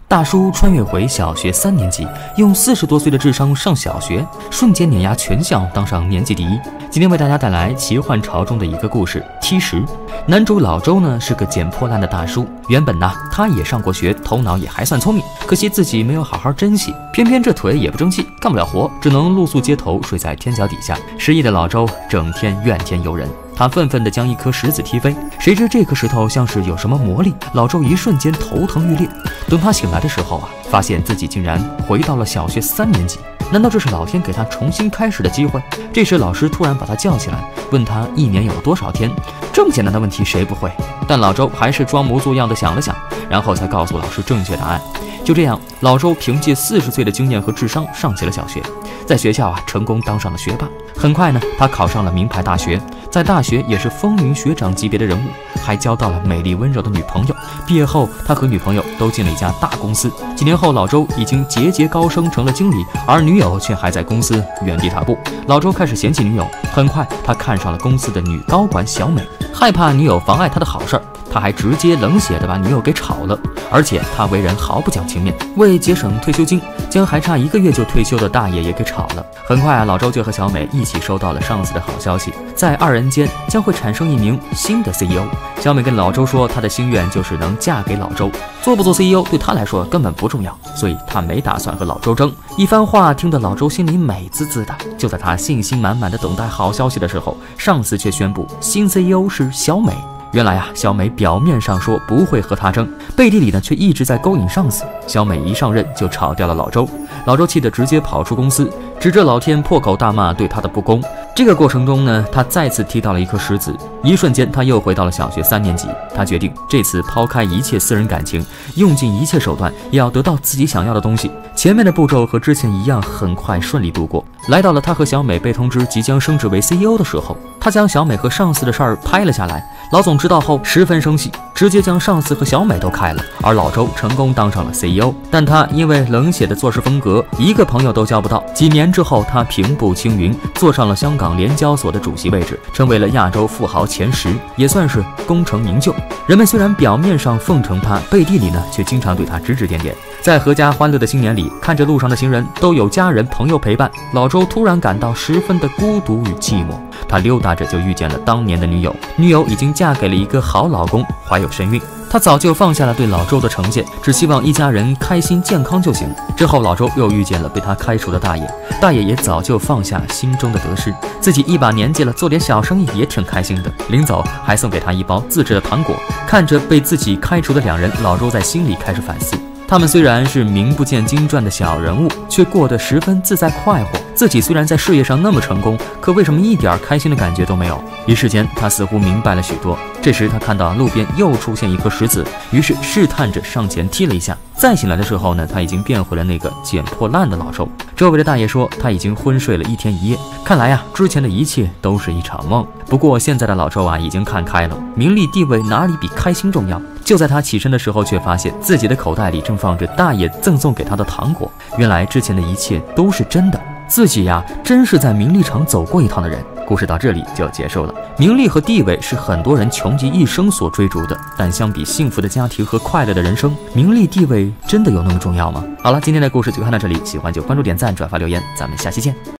大叔穿越回小学3年级，用40多岁的智商上小学，瞬间碾压全校，当上年级第一。今天为大家带来奇幻潮中的一个故事——踢石。男主老周呢是个捡破烂的大叔，原本呢他也上过学，头脑也还算聪明，可惜自己没有好好珍惜，偏偏这腿也不争气，干不了活，只能露宿街头，睡在天脚底下。失意的老周整天怨天尤人。他愤愤地将一颗石子踢飞，谁知这颗石头像是有什么魔力，老周一瞬间头疼欲裂。等他醒来的时候发现自己竟然回到了小学3年级。难道这是老天给他重新开始的机会？这时老师突然把他叫起来，问他一年有多少天。这么简单的问题谁不会？但老周还是装模作样地想了想，然后才告诉老师正确答案。就这样，老周凭借40岁的经验和智商上起了小学，在学校成功当上了学霸。很快呢，他考上了名牌大学，在大学也是风云学长级别的人物，还交到了美丽温柔的女朋友。毕业后，他和女朋友都进了一家大公司。几年后，老周已经节节高升成了经理，而女友却还在公司原地踏步。老周开始嫌弃女友，很快他看上了公司的女高管小美，害怕女友妨碍他的好事儿。他还直接冷血地把女友给炒了，而且他为人毫不讲情面，为节省退休金，将还差1个月就退休的大爷也给炒了。很快老周就和小美一起收到了上司的好消息，在2人间将会产生一名新的 CEO。小美跟老周说，她的心愿就是能嫁给老周，做不做 CEO 对她来说根本不重要，所以她没打算和老周争。一番话听得老周心里美滋滋的。就在他信心满满的等待好消息的时候，上司却宣布新 CEO 是小美。原来小美表面上说不会和他争，背地里呢却一直在勾引上司。小美一上任就炒掉了老周，老周气得直接跑出公司，指着老天破口大骂对他的不公。这个过程中呢，他再次踢到了一颗石子，一瞬间他又回到了小学3年级。他决定这次抛开一切私人感情，用尽一切手段，也要得到自己想要的东西。前面的步骤和之前一样，很快顺利度过。来到了他和小美被通知即将升职为 CEO 的时候，他将小美和上司的事儿拍了下来。老总知道后十分生气，直接将上司和小美都开了，而老周成功当上了 CEO。但他因为冷血的做事风格，一个朋友都交不到。几年之后，他平步青云，坐上了香港联交所的主席位置，成为了亚洲富豪前10，也算是功成名就。人们虽然表面上奉承他，背地里呢却经常对他指指点点。在阖家欢乐的新年里，看着路上的行人都有家人朋友陪伴，老周突然感到十分的孤独与寂寞。他溜达着就遇见了当年的女友，女友已经嫁给了一个好老公，怀有身孕。他早就放下了对老周的成见，只希望一家人开心健康就行。之后老周又遇见了被他开除的大爷，大爷也早就放下心中的得失，自己一把年纪了，做点小生意也挺开心的。临走还送给他一包自制的糖果。看着被自己开除的2人，老周在心里开始反思，他们虽然是名不见经传的小人物，却过得十分自在快活。自己虽然在事业上那么成功，可为什么一点开心的感觉都没有？一时间他似乎明白了许多。这时他看到路边又出现一颗石子，于是试探着上前踢了一下。再醒来的时候呢，他已经变回了那个捡破烂的老周。周围的大爷说他已经昏睡了1天1夜，看来之前的一切都是一场梦。不过现在的老周已经看开了，名利地位哪里比开心重要？就在他起身的时候，却发现自己的口袋里正放着大爷赠送给他的糖果。原来之前的一切都是真的，自己真是在名利场走过一趟的人。故事到这里就结束了。名利和地位是很多人穷极一生所追逐的，但相比幸福的家庭和快乐的人生，名利地位真的有那么重要吗？好了，今天的故事就看到这里，喜欢就关注点赞转发留言，咱们下期见。